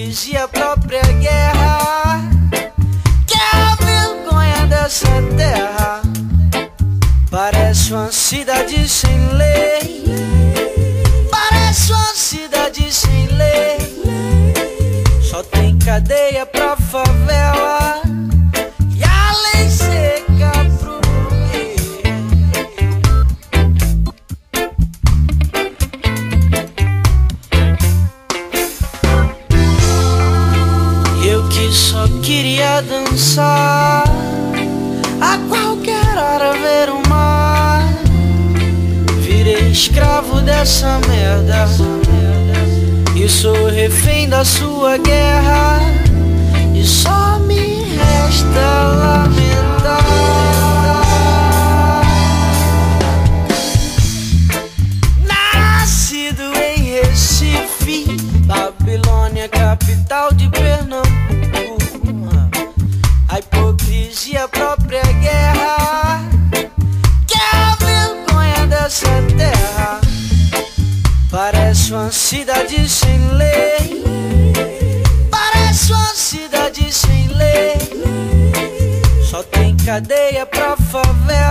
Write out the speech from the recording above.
hipocrisia, a própria guerra, que é a vergonha dessa terra. Parece uma cidade sem lei, parece uma cidade sem lei. Só tem cadeia pra favela e a lei seca pro rei. Eu que só queria dançar, a qualquer hora ver o mar, virei escravo dessa merda e sou refém da sua guerra, e só me resta lamentar. Nascido em Recife, Babilônia, capital de Pernambuco, a hipocrisia, a própria guerra, que é a vergonha dessa terra. Parece uma cidade sem lei, parece uma cidade sem lei. Só tem cadeia pra favela